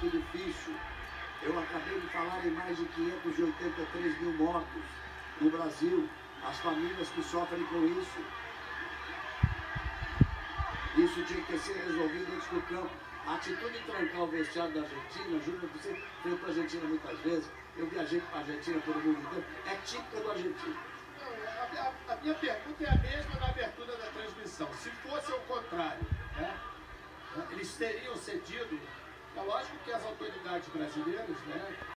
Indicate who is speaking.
Speaker 1: muito difícil. Eu acabei de falar em mais de 583 mil mortos no Brasil, as famílias que sofrem com isso. Isso tinha que ser resolvido antes do campo. A atitude de trancar o vestiário da Argentina, Júnior, você veio para a Argentina muitas vezes, eu viajei para a Argentina pelo mundo inteiro, é típica do argentino.
Speaker 2: A minha pergunta é a mesma na abertura da transmissão. Se fosse ao contrário, né, eles teriam cedido. É lógico que as autoridades brasileiras, né,